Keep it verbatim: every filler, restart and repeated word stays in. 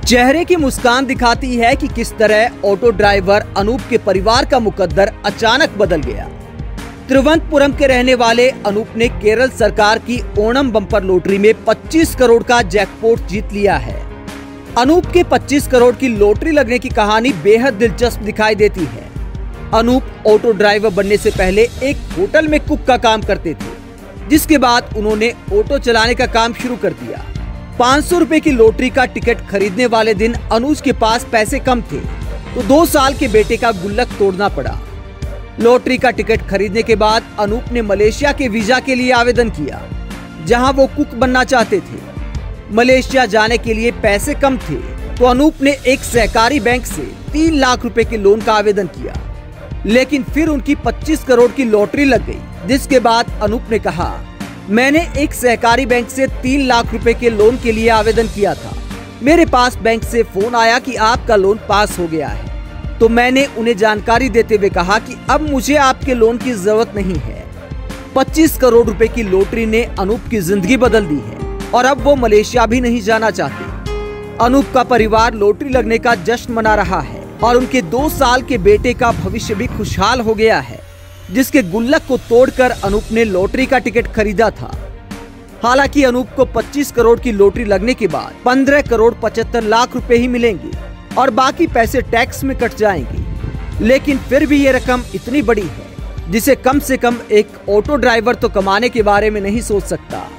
चेहरे की मुस्कान दिखाती है कि किस तरह ऑटो ड्राइवर अनूप के परिवार का मुकद्दर अचानक बदल गया। तिरुवनंतपुरम के रहने वाले अनूप ने केरल सरकार की ओणम बम्पर लॉटरी में पच्चीस करोड़ का जैकपॉट जीत लिया है। अनूप के पच्चीस करोड़ की लॉटरी लगने की कहानी बेहद दिलचस्प दिखाई देती है। अनूप ऑटो ड्राइवर बनने से पहले एक होटल में कुक का काम करते थे, जिसके बाद उन्होंने ऑटो चलाने का काम शुरू कर दिया। पाँच सौ रुपए की लॉटरी का टिकट खरीदने वाले दिन अनुज के पास पैसे कम थे, तो दो साल के बेटे का गुल्लक तोड़ना पड़ा। लॉटरी का टिकट खरीदने के बाद अनूप ने मलेशिया के वीजा के लिए आवेदन किया, जहां वो कुक बनना चाहते थे। मलेशिया जाने के लिए पैसे कम थे, तो अनूप ने एक सहकारी बैंक से तीन लाख रुपए के लोन का आवेदन किया, लेकिन फिर उनकी पच्चीस करोड़ की लॉटरी लग गई, जिसके बाद अनूप ने कहा, मैंने एक सहकारी बैंक से तीन लाख रुपए के लोन के लिए आवेदन किया था। मेरे पास बैंक से फोन आया कि आपका लोन पास हो गया है, तो मैंने उन्हें जानकारी देते हुए कहा कि अब मुझे आपके लोन की जरूरत नहीं है। पच्चीस करोड़ रुपए की लॉटरी ने अनूप की जिंदगी बदल दी है और अब वो मलेशिया भी नहीं जाना चाहते। अनूप का परिवार लॉटरी लगने का जश्न मना रहा है और उनके दो साल के बेटे का भविष्य भी खुशहाल हो गया है, जिसके गुल्लक को तोड़कर अनूप ने लॉटरी का टिकट खरीदा था। हालांकि अनूप को पच्चीस करोड़ की लॉटरी लगने के बाद पंद्रह करोड़ पचहत्तर लाख रुपए ही मिलेंगे और बाकी पैसे टैक्स में कट जाएंगे। लेकिन फिर भी ये रकम इतनी बड़ी है, जिसे कम से कम एक ऑटो ड्राइवर तो कमाने के बारे में नहीं सोच सकता।